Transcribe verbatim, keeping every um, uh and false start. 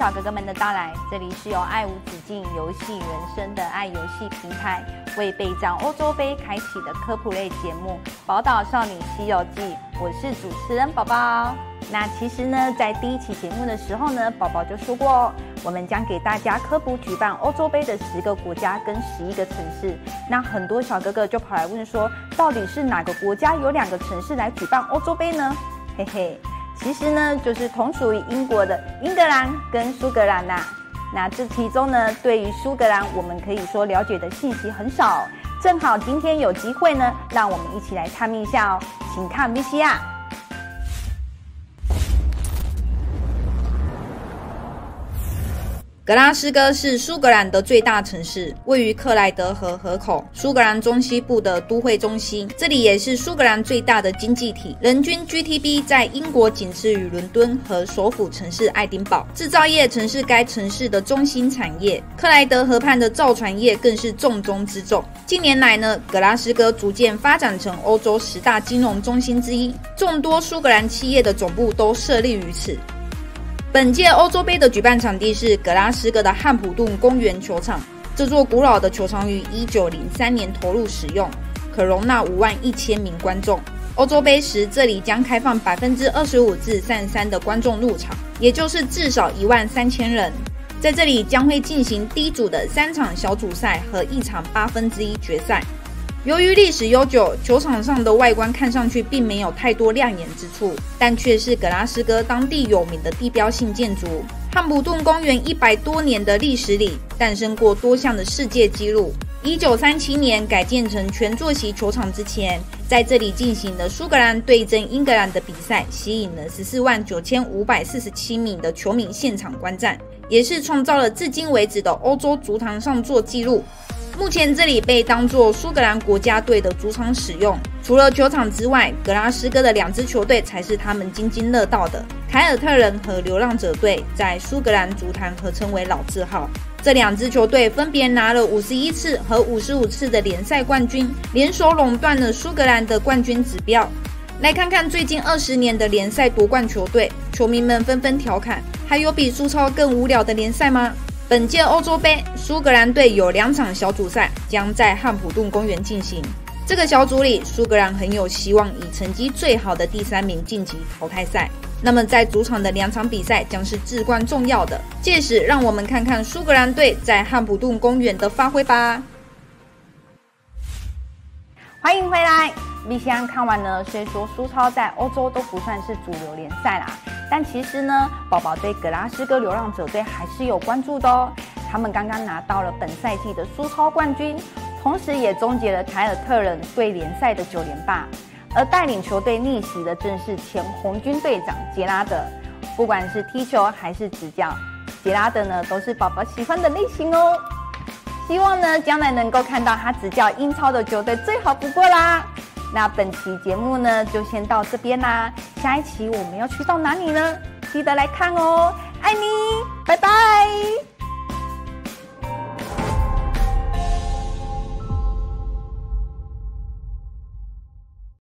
小哥哥们的到来，这里是由爱无止境游戏人生的爱游戏平台为备战欧洲杯开启的科普类节目《宝岛少女西游记》，我是主持人宝宝。那其实呢，在第一期节目的时候呢，宝宝就说过哦，我们将给大家科普举办欧洲杯的十个国家跟十一个城市。那很多小哥哥就跑来问说，到底是哪个国家有两个城市来举办欧洲杯呢？嘿嘿。其实呢，就是同属于英国的英格兰跟苏格兰呐、啊。那这其中呢，对于苏格兰，我们可以说了解的信息很少。正好今天有机会呢，让我们一起来探秘一下哦。请看 V C R。 格拉斯哥是苏格兰的最大城市，位于克莱德河河口，苏格兰中西部的都会中心。这里也是苏格兰最大的经济体，人均 G D P 在英国仅次于伦敦和首府城市爱丁堡。制造业曾是该城市的中心产业，克莱德河畔的造船业更是重中之重。近年来呢，格拉斯哥逐渐发展成欧洲十大金融中心之一，众多苏格兰企业的总部都设立于此。本届欧洲杯的举办场地是格拉斯哥的汉普顿公园球场。这座古老的球场于一九零三年投入使用，可容纳五万一千名观众。欧洲杯时，这里将开放百分之二十五至三十三的观众入场，也就是至少一万三千人。在这里将会进行第一组的三场小组赛和一场八分之一决赛。由于历史悠久，球场上的外观看上去并没有太多亮眼之处，但却是格拉斯哥当地有名的地标性建筑。汉普顿公园一百多年的历史里，诞生过多项的世界纪录。一九三七年改建成全坐席球场之前，在这里进行的苏格兰对阵英格兰的比赛，吸引了十四万九千五百四十七名的球迷现场观战，也是创造了至今为止的欧洲足坛上座纪录。目前这里被当作苏格兰国家队的主场使用，除了球场之外，格拉斯哥的两支球队才是他们津津乐道的。凯尔特人和流浪者队在苏格兰足坛合称为老字号，这两支球队分别拿了五十一次和五十五次的联赛冠军，联手垄断了苏格兰的冠军指标。来看看最近二十年的联赛夺冠球队，球迷们纷纷调侃，还有比苏超更无聊的联赛吗？本届欧洲杯，苏格兰队有两场小组赛将在汉普顿公园进行。这个小组里，苏格兰很有希望以成绩最好的第三名晋级淘汰赛。那么在主场的两场比赛将是至关重要的，届时让我们看看苏格兰队在汉普顿公园的发挥吧。 欢迎回来。V C R 看完呢，虽说苏超在欧洲都不算是主流联赛啦，但其实呢，宝宝对格拉斯哥流浪者队还是有关注的哦。他们刚刚拿到了本赛季的苏超冠军，同时也终结了凯尔特人对联赛的九连霸。而带领球队逆袭的正是前红军队长杰拉德。不管是踢球还是执教，杰拉德呢都是宝宝喜欢的类型哦。希望呢将来能够看到他执教英超的球队最好不过啦。那本期节目呢就先到这边啦，下一期我们要去到哪里呢？记得来看哦，爱你，拜拜。